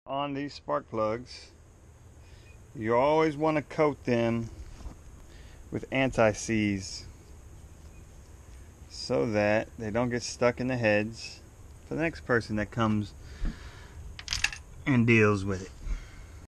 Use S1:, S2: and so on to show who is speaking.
S1: on these spark plugs, you always want to coat them with anti-seize so that they don't get stuck in the heads for the next person that comes and deals with it.